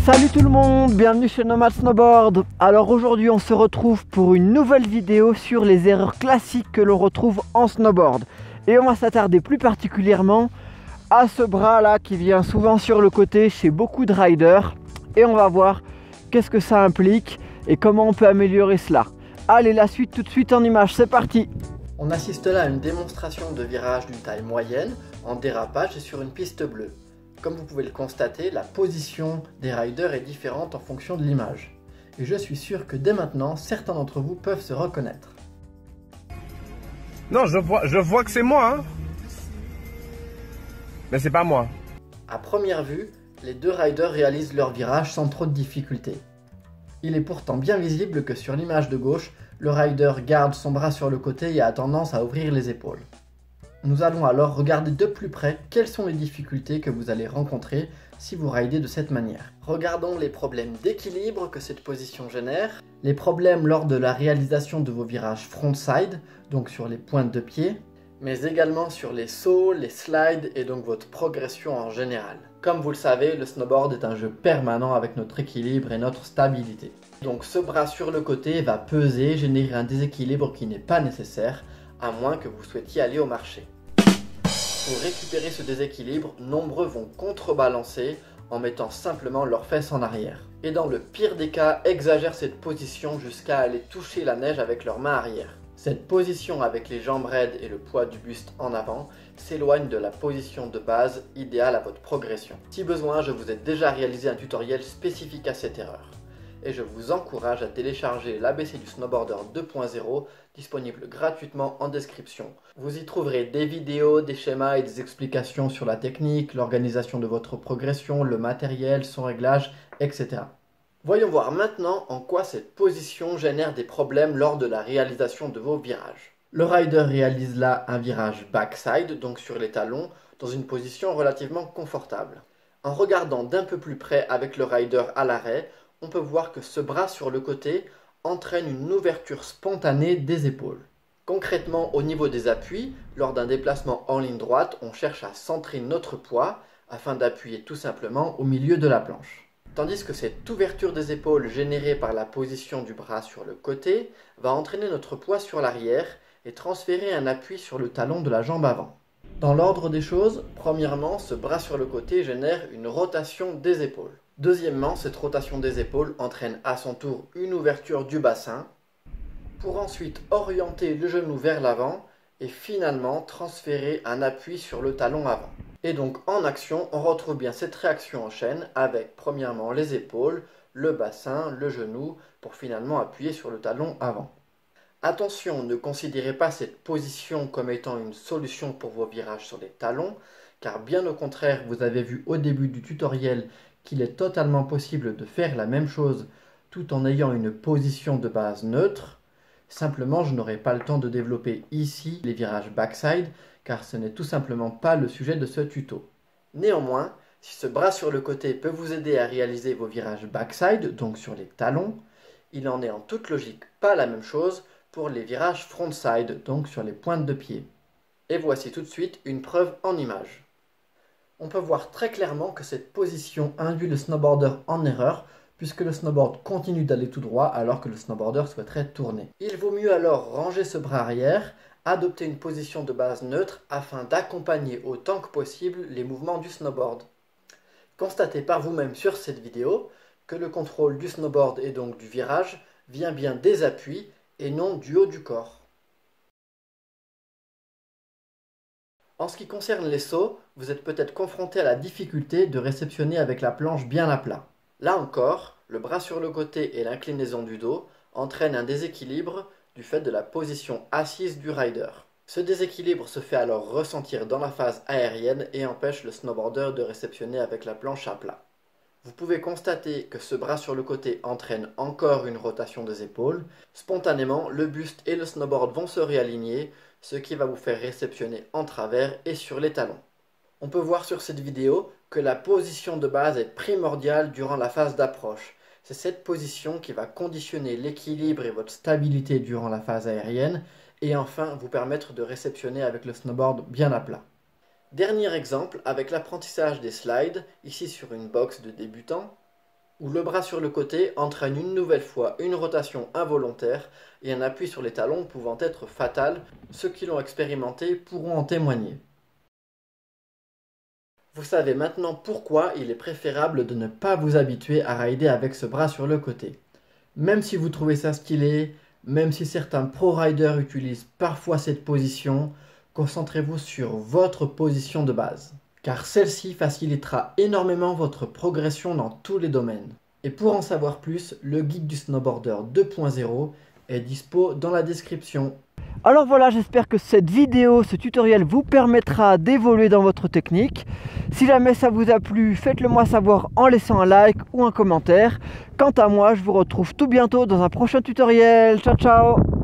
Salut tout le monde, bienvenue chez Nomad Snowboard. Alors aujourd'hui on se retrouve pour une nouvelle vidéo sur les erreurs classiques que l'on retrouve en snowboard. Et on va s'attarder plus particulièrement à ce bras là qui vient souvent sur le côté chez beaucoup de riders. Et on va voir qu'est-ce que ça implique et comment on peut améliorer cela. Allez, la suite tout de suite en image, c'est parti. On assiste là à une démonstration de virage d'une taille moyenne en dérapage et sur une piste bleue. Comme vous pouvez le constater, la position des riders est différente en fonction de l'image. Et je suis sûr que dès maintenant, certains d'entre vous peuvent se reconnaître. Non, je vois que c'est moi, hein. Mais c'est pas moi. À première vue, les deux riders réalisent leur virage sans trop de difficulté. Il est pourtant bien visible que sur l'image de gauche, le rider garde son bras sur le côté et a tendance à ouvrir les épaules. Nous allons alors regarder de plus près quelles sont les difficultés que vous allez rencontrer si vous ridez de cette manière. Regardons les problèmes d'équilibre que cette position génère, les problèmes lors de la réalisation de vos virages frontside, donc sur les pointes de pied, mais également sur les sauts, les slides et donc votre progression en général. Comme vous le savez, le snowboard est un jeu permanent avec notre équilibre et notre stabilité. Donc ce bras sur le côté va peser, générer un déséquilibre qui n'est pas nécessaire, à moins que vous souhaitiez aller au marché. Pour récupérer ce déséquilibre, nombreux vont contrebalancer en mettant simplement leurs fesses en arrière. Et dans le pire des cas, exagèrent cette position jusqu'à aller toucher la neige avec leurs mains arrière. Cette position avec les jambes raides et le poids du buste en avant s'éloigne de la position de base idéale à votre progression. Si besoin, je vous ai déjà réalisé un tutoriel spécifique à cette erreur. Et je vous encourage à télécharger l'ABC du Snowboarder 2.0 disponible gratuitement en description. Vous y trouverez des vidéos, des schémas et des explications sur la technique, l'organisation de votre progression, le matériel, son réglage, etc. Voyons voir maintenant en quoi cette position génère des problèmes lors de la réalisation de vos virages. Le rider réalise là un virage backside, donc sur les talons, dans une position relativement confortable. En regardant d'un peu plus près avec le rider à l'arrêt, on peut voir que ce bras sur le côté entraîne une ouverture spontanée des épaules. Concrètement, au niveau des appuis, lors d'un déplacement en ligne droite, on cherche à centrer notre poids afin d'appuyer tout simplement au milieu de la planche. Tandis que cette ouverture des épaules générée par la position du bras sur le côté va entraîner notre poids sur l'arrière et transférer un appui sur le talon de la jambe avant. Dans l'ordre des choses, premièrement, ce bras sur le côté génère une rotation des épaules. Deuxièmement, cette rotation des épaules entraîne à son tour une ouverture du bassin pour ensuite orienter le genou vers l'avant et finalement transférer un appui sur le talon avant. Et donc en action, on retrouve bien cette réaction en chaîne avec premièrement les épaules, le bassin, le genou pour finalement appuyer sur le talon avant. Attention, ne considérez pas cette position comme étant une solution pour vos virages sur les talons, car bien au contraire, vous avez vu au début du tutoriel qu'il est totalement possible de faire la même chose tout en ayant une position de base neutre. Simplement, je n'aurai pas le temps de développer ici les virages backside, car ce n'est tout simplement pas le sujet de ce tuto. Néanmoins, si ce bras sur le côté peut vous aider à réaliser vos virages backside, donc sur les talons, il en est en toute logique pas la même chose pour les virages frontside, donc sur les pointes de pied. Et voici tout de suite une preuve en image. On peut voir très clairement que cette position induit le snowboarder en erreur puisque le snowboard continue d'aller tout droit alors que le snowboarder souhaiterait tourner. Il vaut mieux alors ranger ce bras arrière, adopter une position de base neutre afin d'accompagner autant que possible les mouvements du snowboard. Constatez par vous-même sur cette vidéo que le contrôle du snowboard et donc du virage vient bien des appuis et non du haut du corps. En ce qui concerne les sauts, vous êtes peut-être confronté à la difficulté de réceptionner avec la planche bien à plat. Là encore, le bras sur le côté et l'inclinaison du dos entraînent un déséquilibre du fait de la position assise du rider. Ce déséquilibre se fait alors ressentir dans la phase aérienne et empêche le snowboarder de réceptionner avec la planche à plat. Vous pouvez constater que ce bras sur le côté entraîne encore une rotation des épaules. Spontanément, le buste et le snowboard vont se réaligner, ce qui va vous faire réceptionner en travers et sur les talons. On peut voir sur cette vidéo que la position de base est primordiale durant la phase d'approche. C'est cette position qui va conditionner l'équilibre et votre stabilité durant la phase aérienne et enfin vous permettre de réceptionner avec le snowboard bien à plat. Dernier exemple avec l'apprentissage des slides, ici sur une box de débutants. où le bras sur le côté entraîne une nouvelle fois une rotation involontaire et un appui sur les talons pouvant être fatal. Ceux qui l'ont expérimenté pourront en témoigner. Vous savez maintenant pourquoi il est préférable de ne pas vous habituer à rider avec ce bras sur le côté. Même si vous trouvez ça stylé, même si certains pro-riders utilisent parfois cette position, concentrez-vous sur votre position de base, car celle-ci facilitera énormément votre progression dans tous les domaines. Et pour en savoir plus, le guide du snowboarder 2.0 est dispo dans la description. Alors voilà, j'espère que cette vidéo, ce tutoriel vous permettra d'évoluer dans votre technique. Si jamais ça vous a plu, faites-le moi savoir en laissant un like ou un commentaire. Quant à moi, je vous retrouve tout bientôt dans un prochain tutoriel. Ciao ciao!